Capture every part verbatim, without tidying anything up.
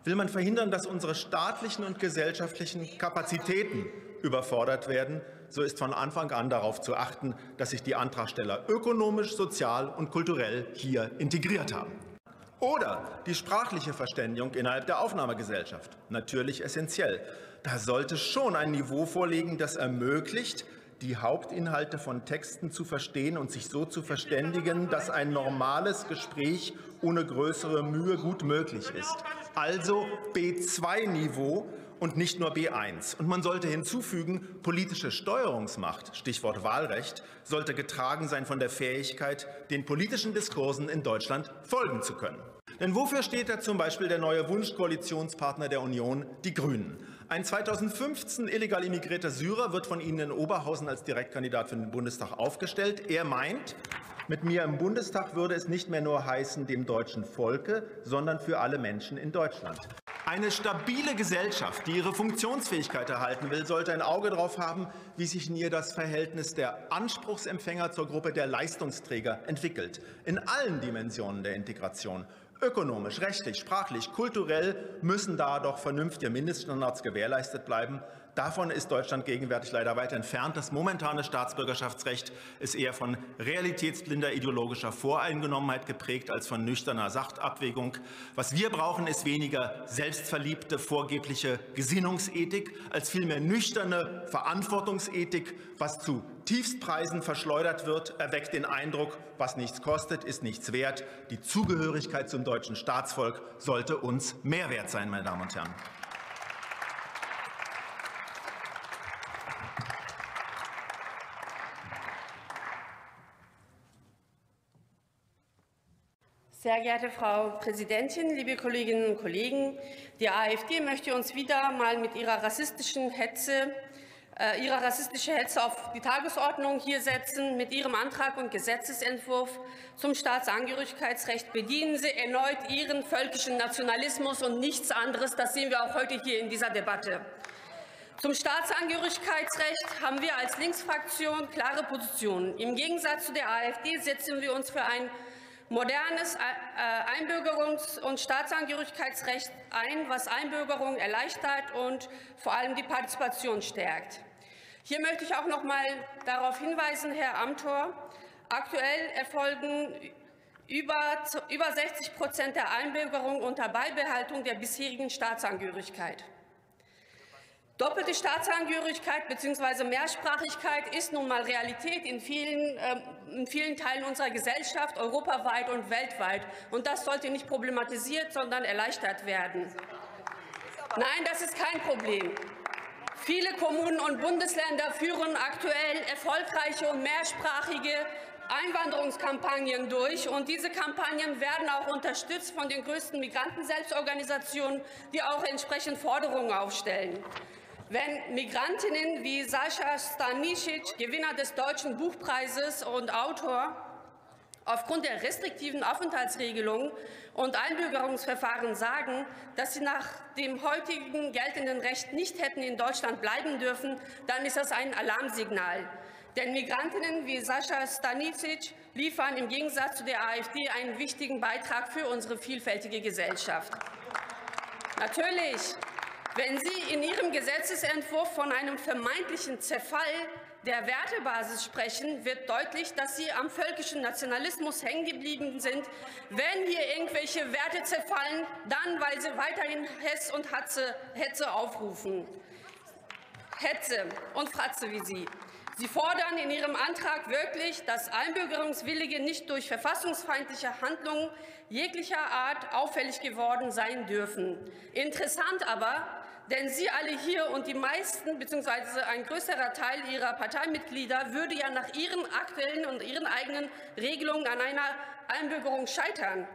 Will man verhindern, dass unsere staatlichen und gesellschaftlichen Kapazitäten überfordert werden, so ist von Anfang an darauf zu achten, dass sich die Antragsteller ökonomisch, sozial und kulturell hier integriert haben. Oder die sprachliche Verständigung innerhalb der Aufnahmegesellschaft. Natürlich essentiell. Da sollte schon ein Niveau vorliegen, das ermöglicht, die Hauptinhalte von Texten zu verstehen und sich so zu verständigen, dass ein normales Gespräch ohne größere Mühe gut möglich ist. Also B zwei Niveau und nicht nur B eins. Und man sollte hinzufügen, politische Steuerungsmacht, Stichwort Wahlrecht, sollte getragen sein von der Fähigkeit, den politischen Diskursen in Deutschland folgen zu können. Denn wofür steht da zum Beispiel der neue Wunschkoalitionspartner der Union, die Grünen? Ein zweitausendfünfzehn illegal immigrierter Syrer wird von Ihnen in Oberhausen als Direktkandidat für den Bundestag aufgestellt. Er meint, mit mir im Bundestag würde es nicht mehr nur heißen, dem deutschen Volke, sondern für alle Menschen in Deutschland. Eine stabile Gesellschaft, die ihre Funktionsfähigkeit erhalten will, sollte ein Auge darauf haben, wie sich in ihr das Verhältnis der Anspruchsempfänger zur Gruppe der Leistungsträger entwickelt. In allen Dimensionen der Integration. Ökonomisch, rechtlich, sprachlich, kulturell müssen da doch vernünftige Mindeststandards gewährleistet bleiben. Davon ist Deutschland gegenwärtig leider weit entfernt. Das momentane Staatsbürgerschaftsrecht ist eher von realitätsblinder ideologischer Voreingenommenheit geprägt als von nüchterner Sachtabwägung. Was wir brauchen, ist weniger selbstverliebte, vorgebliche Gesinnungsethik, als vielmehr nüchterne Verantwortungsethik. Was zu Tiefstpreisen verschleudert wird, erweckt den Eindruck, was nichts kostet, ist nichts wert. Die Zugehörigkeit zum deutschen Staatsvolk sollte uns mehr wert sein, meine Damen und Herren. Sehr geehrte Frau Präsidentin, liebe Kolleginnen und Kollegen! Die AfD möchte uns wieder mal mit ihrer rassistischen Hetze, äh, ihrer rassistische Hetze auf die Tagesordnung hier setzen. Mit ihrem Antrag und Gesetzesentwurf zum Staatsangehörigkeitsrecht bedienen sie erneut ihren völkischen Nationalismus und nichts anderes. Das sehen wir auch heute hier in dieser Debatte. Zum Staatsangehörigkeitsrecht haben wir als Linksfraktion klare Positionen. Im Gegensatz zu der AfD setzen wir uns für ein modernes Einbürgerungs- und Staatsangehörigkeitsrecht ein, was Einbürgerung erleichtert und vor allem die Partizipation stärkt. Hier möchte ich auch noch mal darauf hinweisen, Herr Amthor, aktuell erfolgen über, über sechzig Prozent der Einbürgerung unter Beibehaltung der bisherigen Staatsangehörigkeit. Doppelte Staatsangehörigkeit bzw. Mehrsprachigkeit ist nun mal Realität in vielen, äh, in vielen Teilen unserer Gesellschaft, europaweit und weltweit. Und das sollte nicht problematisiert, sondern erleichtert werden. Nein, das ist kein Problem. Viele Kommunen und Bundesländer führen aktuell erfolgreiche und mehrsprachige Einwanderungskampagnen durch. Und diese Kampagnen werden auch unterstützt von den größten Migrantenselbstorganisationen, die auch entsprechend Forderungen aufstellen. Wenn Migrantinnen wie Sascha Stanisic, Gewinner des Deutschen Buchpreises und Autor, aufgrund der restriktiven Aufenthaltsregelungen und Einbürgerungsverfahren sagen, dass sie nach dem heutigen geltenden Recht nicht hätten in Deutschland bleiben dürfen, dann ist das ein Alarmsignal. Denn Migrantinnen wie Sascha Stanisic liefern im Gegensatz zu der AfD einen wichtigen Beitrag für unsere vielfältige Gesellschaft. Natürlich, wenn Sie in Ihrem Gesetzesentwurf von einem vermeintlichen Zerfall der Wertebasis sprechen, wird deutlich, dass Sie am völkischen Nationalismus hängen geblieben sind. Wenn hier irgendwelche Werte zerfallen, dann, weil Sie weiterhin Hass und Hetze, Hetze aufrufen. Hetze und Fratze wie Sie. Sie fordern in Ihrem Antrag wirklich, dass Einbürgerungswillige nicht durch verfassungsfeindliche Handlungen jeglicher Art auffällig geworden sein dürfen. Interessant aber, denn Sie alle hier und die meisten bzw. ein größerer Teil Ihrer Parteimitglieder würde ja nach Ihren aktuellen und Ihren eigenen Regelungen an einer Einbürgerung scheitern.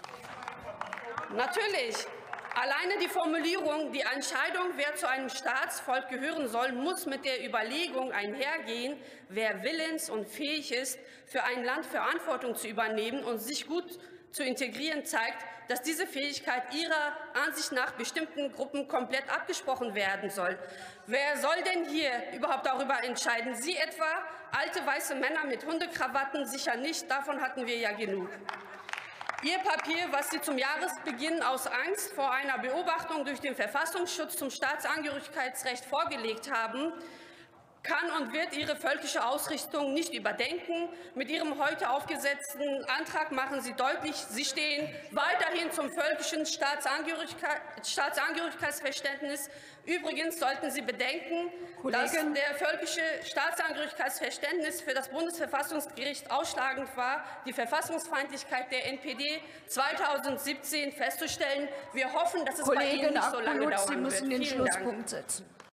Natürlich. Alleine die Formulierung, die Entscheidung, wer zu einem Staatsvolk gehören soll, muss mit der Überlegung einhergehen, wer willens und fähig ist, für ein Land Verantwortung zu übernehmen und sich gut zu integrieren, zeigt, dass diese Fähigkeit Ihrer Ansicht nach bestimmten Gruppen komplett abgesprochen werden soll. Wer soll denn hier überhaupt darüber entscheiden? Sie etwa? Alte weiße Männer mit Hundekrawatten? Sicher nicht, davon hatten wir ja genug. Ihr Papier, was Sie zum Jahresbeginn aus Angst vor einer Beobachtung durch den Verfassungsschutz zum Staatsangehörigkeitsrecht vorgelegt haben, kann und wird Ihre völkische Ausrichtung nicht überdenken. Mit Ihrem heute aufgesetzten Antrag machen Sie deutlich, Sie stehen weiterhin zum völkischen Staatsangehörigkeit, Staatsangehörigkeitsverständnis. Übrigens sollten Sie bedenken, Kollegin. dass der völkische Staatsangehörigkeitsverständnis für das Bundesverfassungsgericht ausschlagend war, die Verfassungsfeindlichkeit der N P D zweitausendsiebzehn festzustellen. Wir hoffen, dass es Kollegin bei Ihnen nicht so lange Abgelut, dauern Sie müssen wird. den Vielen Schlusspunkt Dank. setzen.